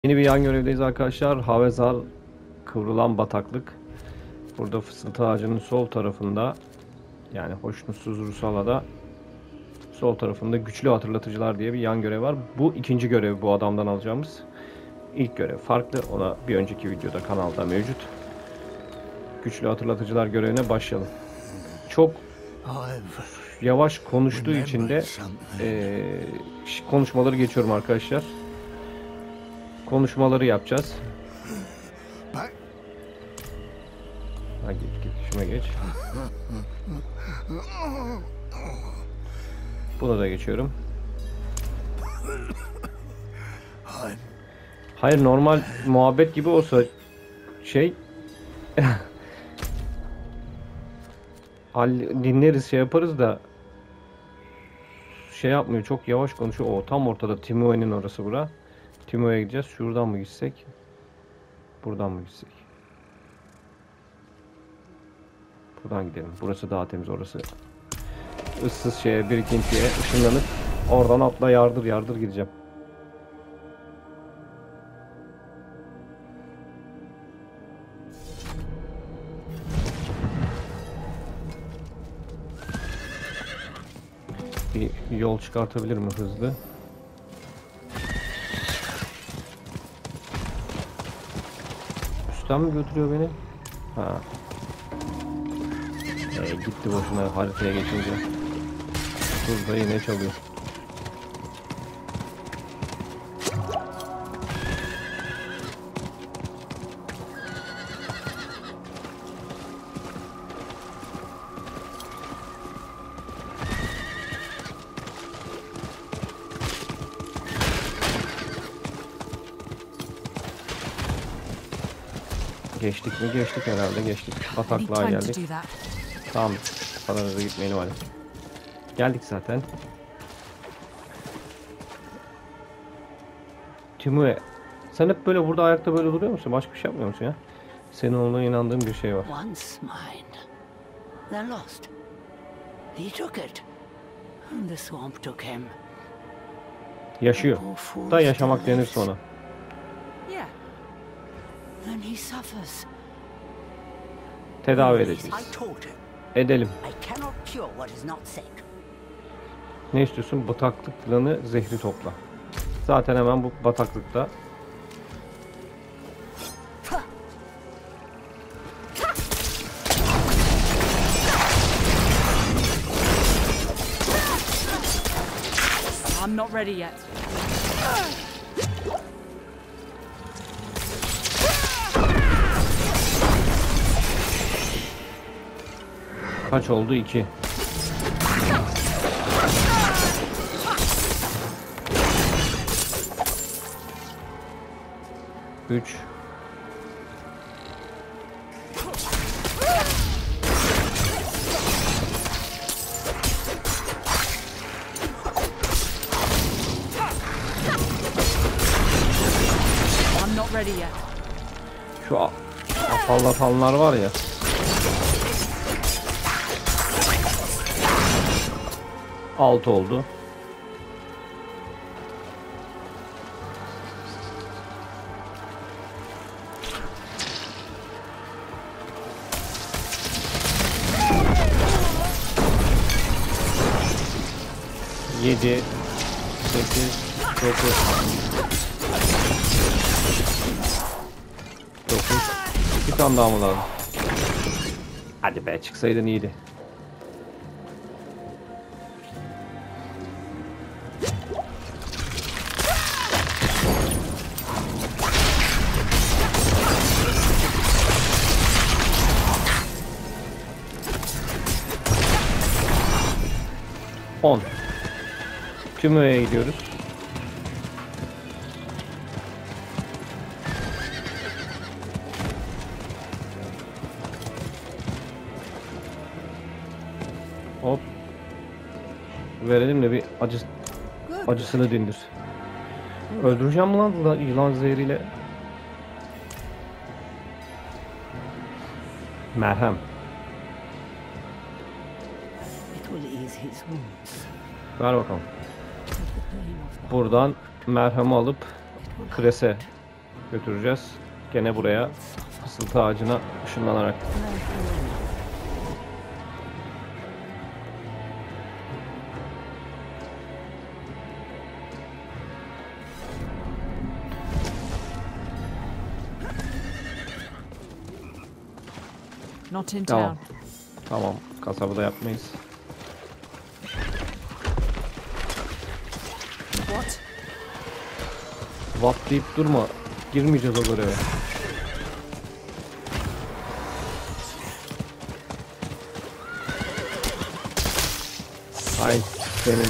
Yeni bir yan görevdeyiz arkadaşlar. Havezar kıvrılan bataklık. Burada fısıltı ağacının sol tarafında, yani hoşnutsuz Rusala'da sol tarafında güçlü hatırlatıcılar diye bir yan görev var. Bu ikinci görev, bu adamdan alacağımız. İlk görev farklı. Ona bir önceki videoda kanalda mevcut. Güçlü hatırlatıcılar görevine başlayalım. Çok yavaş konuştuğu için de konuşmaları geçiyorum arkadaşlar. Konuşmaları yapacağız. Ha, git şuna geç. Buna da geçiyorum. Hayır, normal muhabbet gibi olsa dinleriz, şey yaparız da şey yapmıyor, çok yavaş konuşuyor. O tam ortada, Timoe'nin orası bura. Timoe'ye gideceğiz. Şuradan mı gitsek? Buradan mı gitsek? Buradan gidelim. Burası daha temiz, orası ıssız şeye, birikintiye ışınlanıp oradan atla yardır yardır gideceğim. Bir yol çıkartabilir mi hızlı? Üstten mi götürüyor beni? Ha. Gitti boşuna haritaya geçince. Burada yine çalıyor. Geçtik mi? Geçtik herhalde, geçtik. Bataklığa geldik. Tamam, kadar hızlı gitmeyelim hadi. Geldik zaten. Timoe, sen hep böyle burada ayakta böyle duruyor musun? Başka bir şey yapmıyor musun ya? Senin olduğuna inandığım bir şey var. Once mine, then lost. He took it, and the swamp took him. Yaşıyor. Da yaşamak denirse ona. Yeah. Then he suffers. Tedavi edeceğiz. Edelim. Ne istiyorsun? Bataklık planı, zehri topla. Zaten hemen bu bataklıkta. I'm not ready yet. Kaç oldu? 2. Üç. I'm not ready yet. Şu afallatanlar var ya. Alt oldu. Yedi, 8, 9. 9. Bir tane daha mı lazım? Hadi be, çıksaydın iyiydi. Timoe'ye gidiyoruz. Hop. Verelim de bir acısını dindir. Öldüreceğim mi lan yılan zehriyle? Merhem. Ver bakalım. Buradan merhemi alıp krese götüreceğiz. Gene buraya fısıltı ağacına ışınlanarak. Not in Tamam. town. Tamam. Kasabada yapmayız. What? What deyip durma. Girmeyeceğiz o göreve. Ay senin.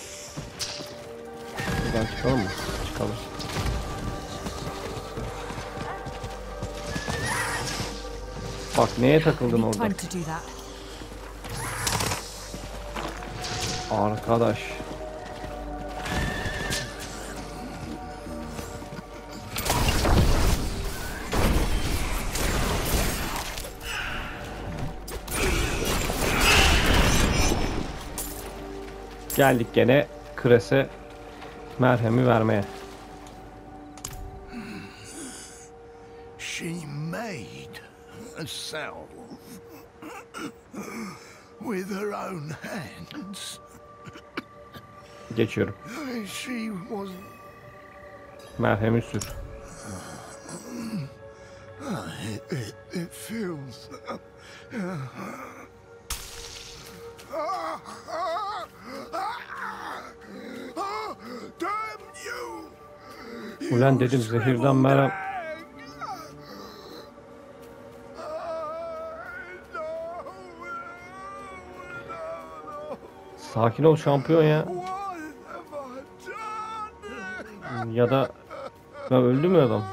Buradan çıkalım mı? Çıkalım. Bak neye takıldın Need orada? time to do that. Arkadaş. Geldik gene Kres'e merhemi vermeye. She made a salve with her own hands. Geçiyorum. She was Merhemi sür. it feels damn you! Ulan dedim zehirden merhem. Sakin ol şampiyon ya. Ya da öldü mü adam?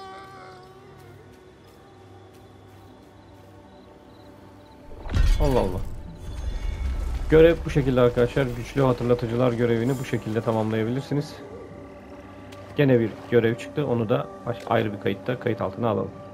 Allah Allah. Görev bu şekilde arkadaşlar. Güçlü hatırlatıcılar görevini bu şekilde tamamlayabilirsiniz. Gene bir görev çıktı. Onu da ayrı bir kayıtta kayıt altına alalım.